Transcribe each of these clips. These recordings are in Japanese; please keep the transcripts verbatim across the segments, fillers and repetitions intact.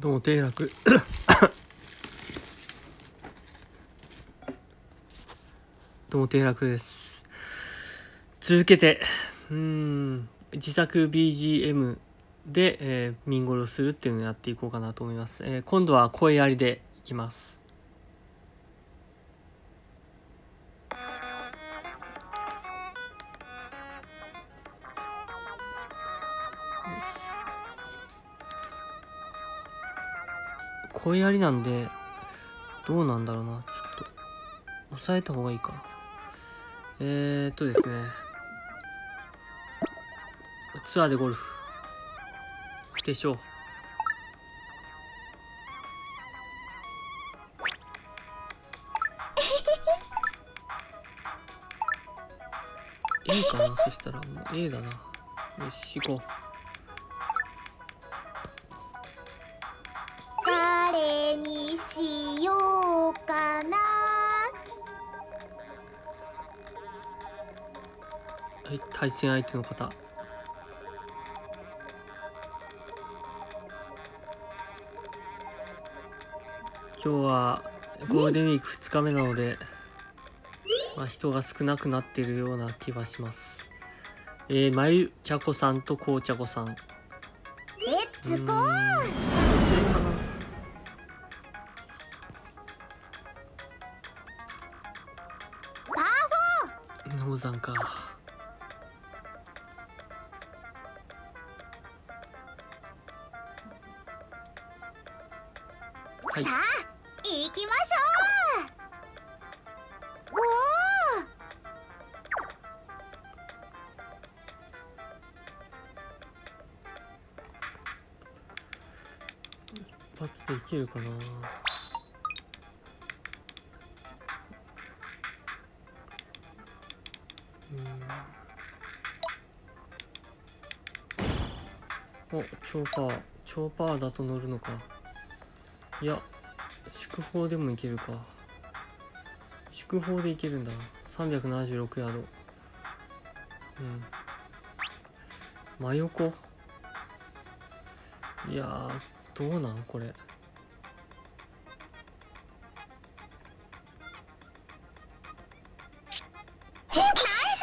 どうも低楽どうも低楽です。続けてうーん自作 ビージーエム で、えー、ミンゴルをするっていうのをやっていこうかなと思います。えー、今度は声ありでいきます。声ありなんでどうなんだろうな。ちょっと抑えた方がいいか。えーっとですねツアーでゴルフでしょう。A かな。そしたらもう A だな。よし行こう。 誰にしようかな。 はい、対戦相手の方。今日はゴールデンウィークふつかめなので、まあ、人が少なくなっているような気はします。えー、まゆちゃこさんとこうちゃこさん。 レッツゴー。 女性かな。 パーフォー。 ノーザンか。はい、 さあ行きましょう。おお、一発でいけるかな。うん、お、超パワー超パワーだと乗るのか。いや祝砲でもいけるか。祝砲でいけるんだな。さんびゃくななじゅうろくヤード。うん、真横。いやーどうなんこれ。 ナイスショ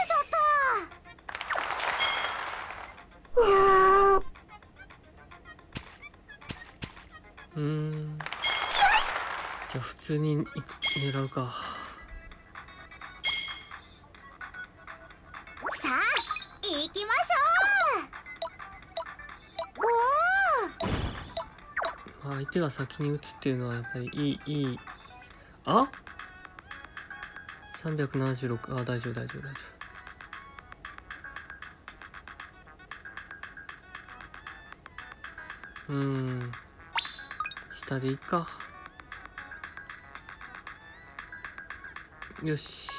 ット。 うーん、じゃあ普通にいく狙うか。 さあ行きましょう。おまあ、相手が先に打つっていうのはやっぱりいいいい。あさんびゃくななじゅうろく。あ大丈夫大丈夫大丈夫。うーん下でいいか。よし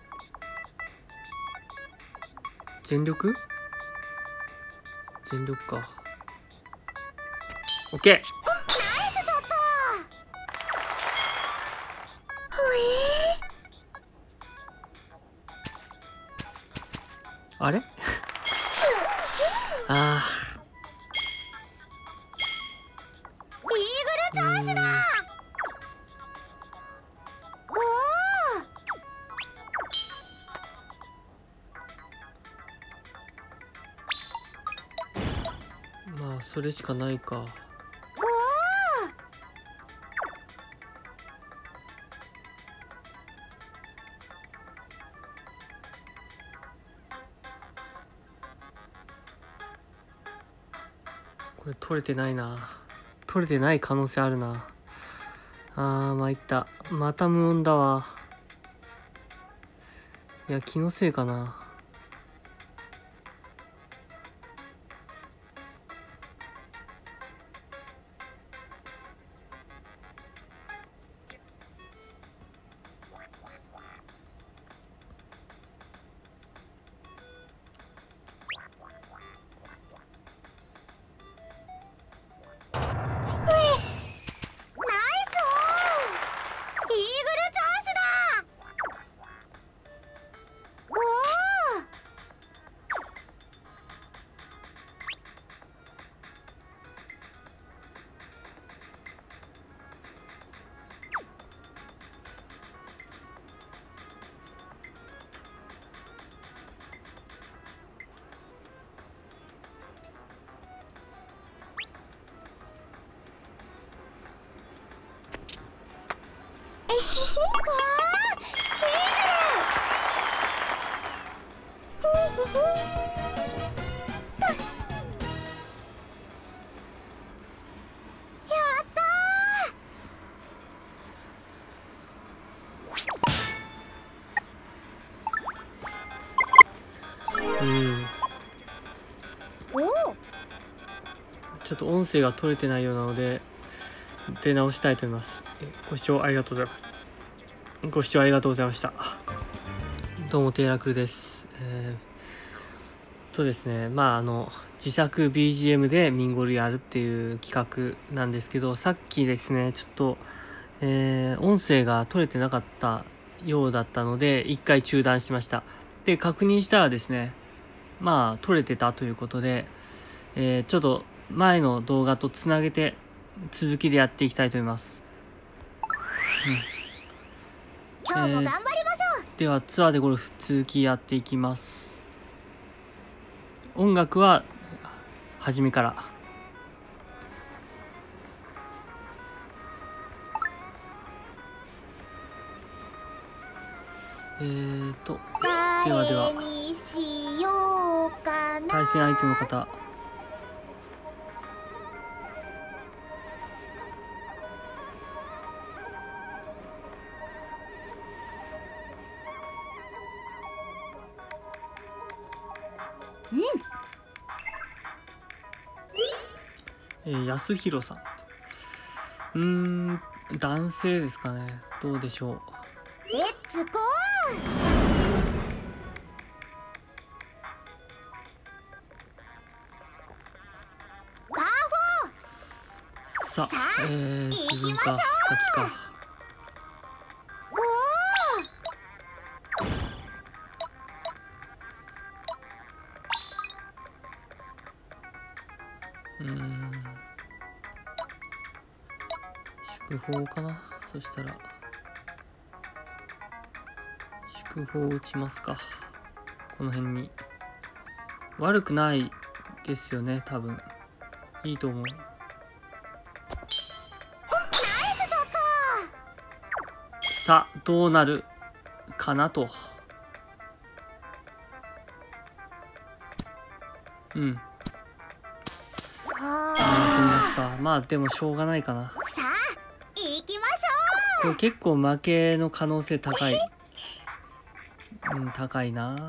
全力全力か。 OK。 ナイスショット。ほあれあえー、イーグルチャンスだ。おーまあそれしかないか。 お。 これ取れてないな。取れてない可能性あるな。あー参った。また無音だわ。いや気のせいかな。 イーグルチャンスだ。おうんちょっと音声が取れてないようなので出直したいと思います。えご視聴ありがとうございます。ご視聴ありがとうございました。どうもテイラクルです。えー、とですねまああの自作 ビージーエム でミンゴルやるっていう企画なんですけど、さっきですねちょっと、えー、音声が取れてなかったようだったので一回中断しました。で確認したらですねまあ取れてたということで、えー、ちょっと前の動画とつなげて続きでやっていきたいと思います。うん今日も頑張りましょう、 えー、ではツアーでゴルフ続きやっていきます。音楽は初めから。えーとではでは対戦相手の方えー、安弘さん。うーん男性ですかね。どうでしょう。 レッツゴーパーフォーさあ、えー、 行自分かきましょう先か。うーん祝砲かな。そしたら祝砲打ちますか。この辺に悪くないですよね。多分いいと思う。 ナイスショット。 さあどうなるかなと。うんああ戦略か。まあでもしょうがないかな。 さあ行きましこれ結構負けの可能性高い。うん高いな。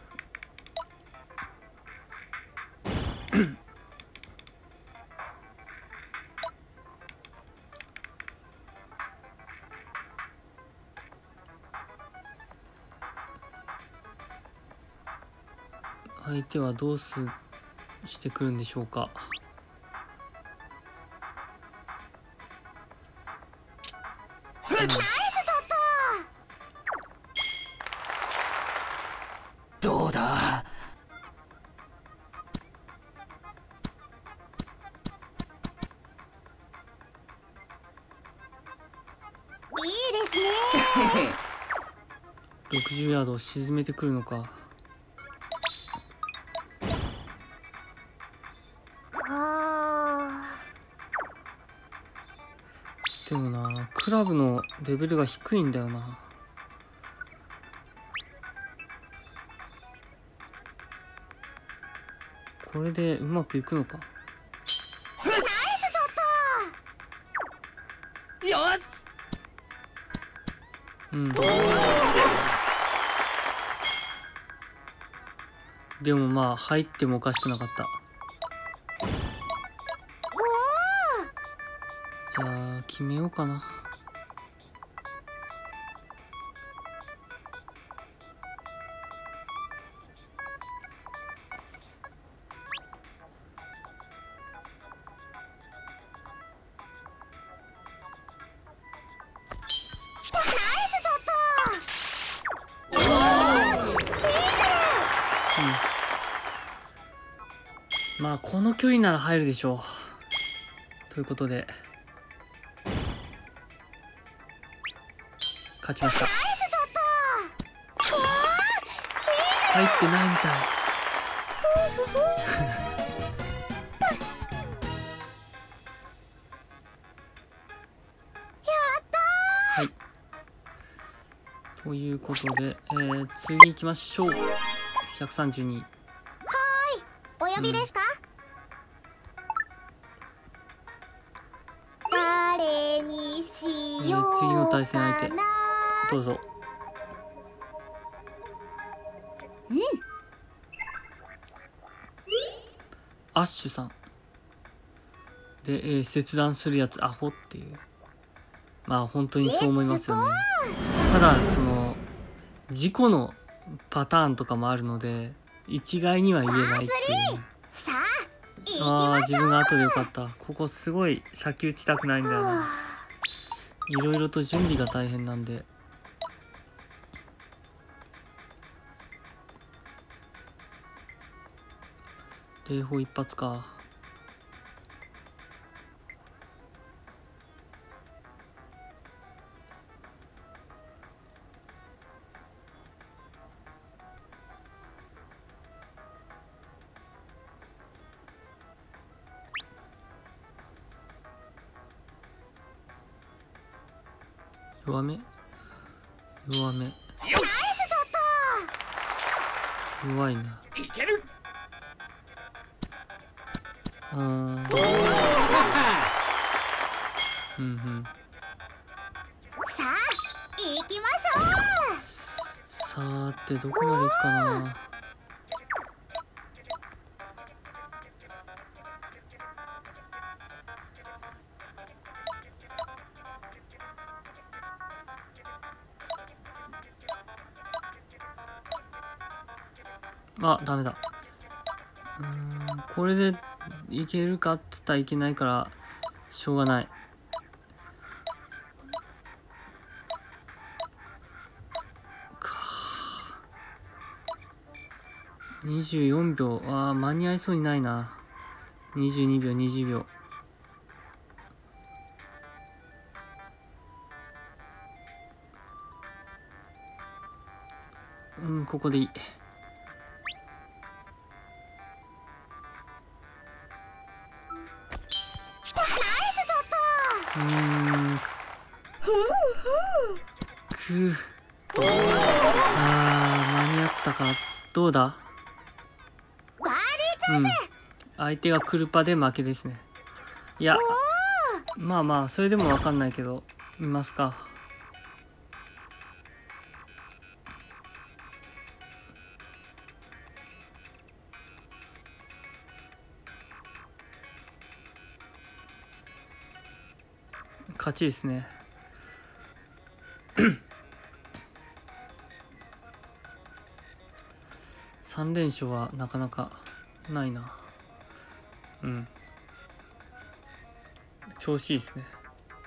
相手はどうすしてくるんでしょうか。 ょう。ナイスショット。 どうだ。 いいですね。 ろくじゅうヤードを沈めてくるのか。 あでもなクラブのレベルが低いんだよな。これでうまくいくのか。 ナイスショット。 よし。 うんでもまあ入ってもおかしくなかった。じゃあ決めようかな。まあこの距離なら入るでしょう。ということで勝ちました。入ってないみたい。はいということで、えー、次行きましょう。ひゃくさんじゅうに。 はーい、お呼びですか？うん、誰にしようかな。 えー、次の対戦相手どうぞ。 うん、 アッシュさんで、えー、切断するやつアホっていう、まあ本当にそう思いますよね。ただその事故のパターンとかもあるので一概には言えないっていう、ね、 さあ行きああましょう。 自分が後でよかった。ここすごい先打ちたくないんだよな。いろいろと準備が大変なんで。霊砲一発か。弱め弱め。 ナイスショット。 弱いな。 いける。 うーんうんうんさあ行きましょう。 さーてどこまで行くかな。あ、ダメだ。うーん、これでいけるかって言ったらいけないからしょうがない。かにじゅうよんびょう。あー間に合いそうにないな。にじゅうにびょうにじゅうびょう。うん、ここでいい。うーんくあー間に合ったか。どうだ。 バーディーチャンス。 うん、相手がクルパで負けですね。いやまあまあそれでも分かんないけど見ますか。勝ちですね。さん連勝はなかなかないな。うん調子いいですね。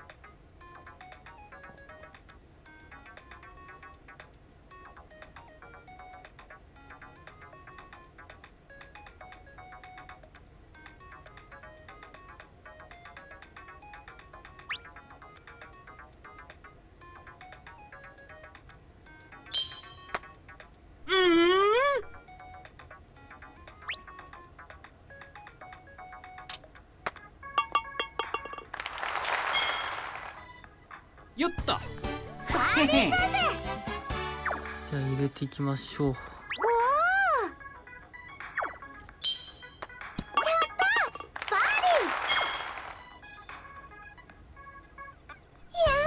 よっと。 バーディーチャンス。 じゃあ入れていきましょう。 おお、やったバーディー。や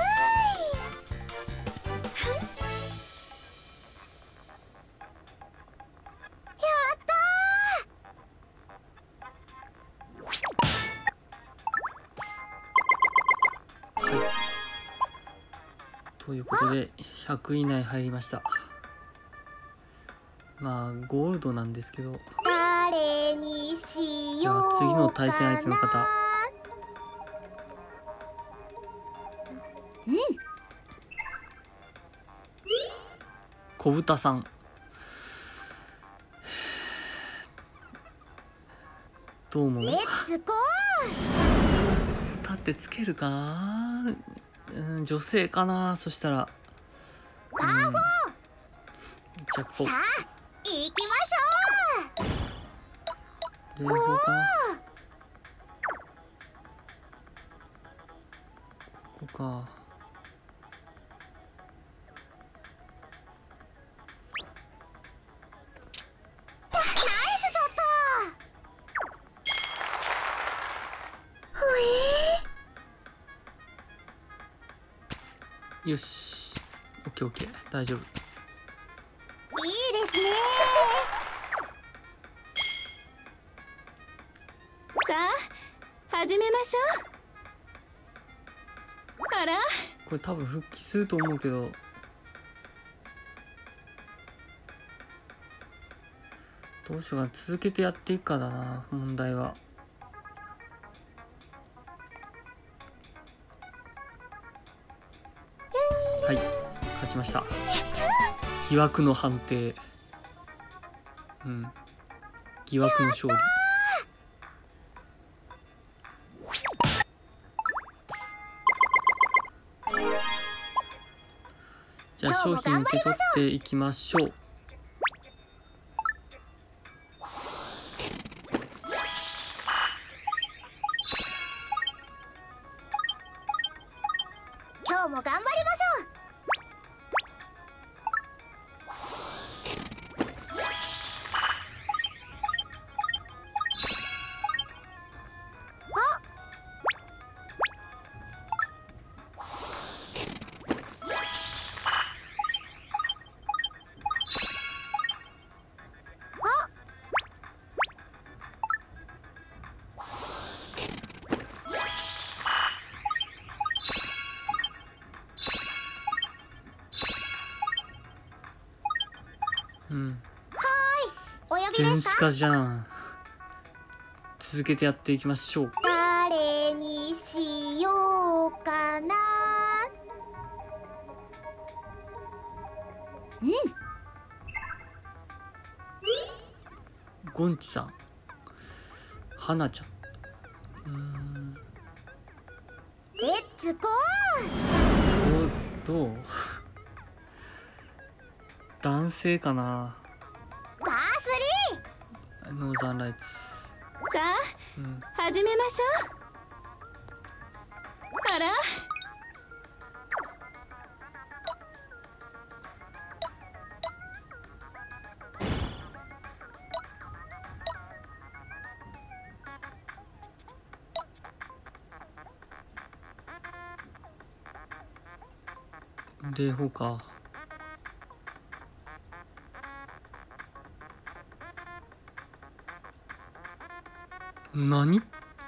ったということでひゃく以内入りました。まあゴールドなんですけど。 誰にしようかな。 次の対戦相手の方、 うん、 小豚さん。どう思う。 レッツゴー。 小豚ってつけるかな。うん女性かな。そしたらパーフォー。 ジャックポッさあ行きましょう。 冷房かな。ここか。 よし、オッケーオッケー、大丈夫。 いいですね。 さあ始めましょう。あら、 これ多分復帰すると思うけど、どうしようかな。続けてやっていくかだな、問題は。はい、勝ちました。疑惑の判定。うん、疑惑の勝利。じゃあ商品受け取っていきましょう。 今日も頑張りましょう。 うん。 お呼びで全スすか？ カじゃん。続けてやっていきましょう。 誰にしようかな。うんゴンチさん、はなちゃん。うーん。 レッツゴどうどう男性かな。 ーパースリー。 ノーザンライツ。 さうん。 あ始めましょう。あら、 霊峰か。何？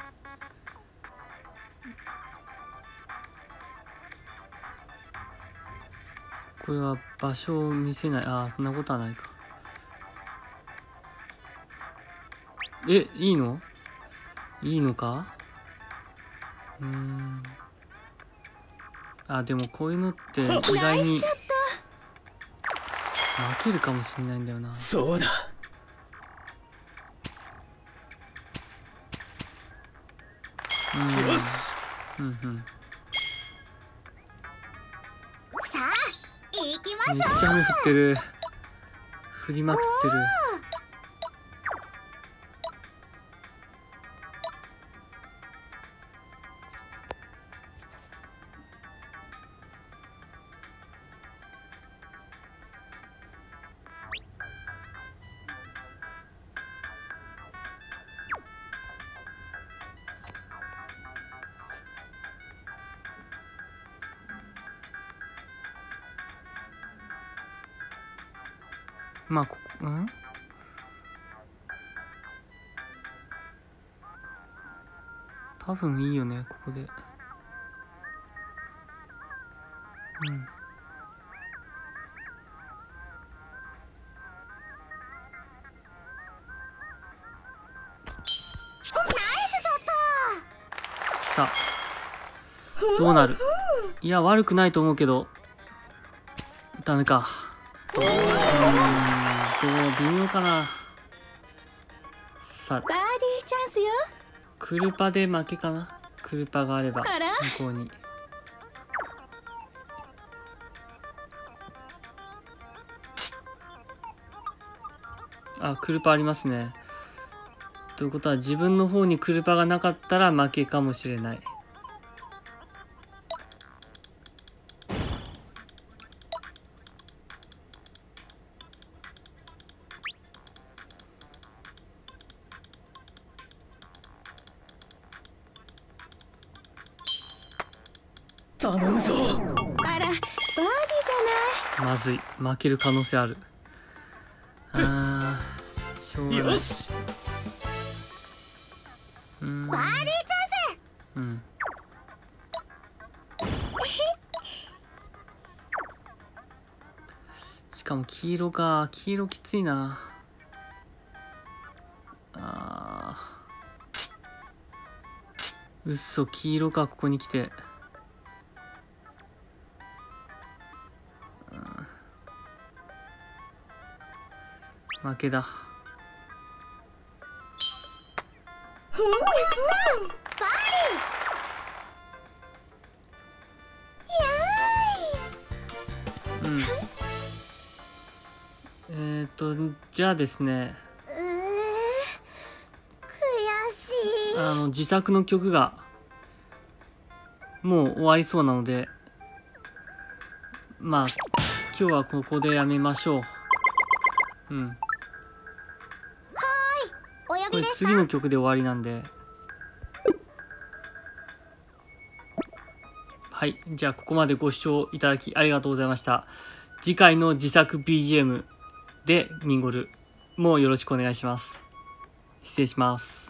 これは場所を見せない。ああ、そんなことはないか。え、いいの？いいのか？うーん。あ、でもこういうのって意外に負けるかもしれないんだよな。 そうだ。 うん、 よし。 うんうん。 さあ行きまめっしょう。 ちゃ雨降ってる。降りまくってる。まあここ、うん多分いいよね、ここで。うん。さあ、どうなる？いや、悪くないと思うけど、ダメか。うーん、どう、微妙かな。さあ、 バーディーチャンスよ。 クルパで負けかな。クルパがあればあら、 向こうに。あ、クルパありますね。ということは自分の方にクルパがなかったら負けかもしれない。 頼むぞ。 あら、 まずい。負ける可能性ある。あー、しょうがない。 よし。 うーん。 バーディーチャンス。 うん。しかも黄色か。黄色きついな。あー。うっそ、黄色か、ここに来て。負けだ。うん。えーと、じゃあですね、 うー悔しい。 あの、自作の曲が、もう終わりそうなので、まあ、今日はここでやめましょう。うん。 お呼これびですか？ 次の曲で終わりなんで。はい。じゃあ、ここまでご視聴いただきありがとうございました。次回の自作 ビージーエム でミンゴルもよろしくお願いします。失礼します。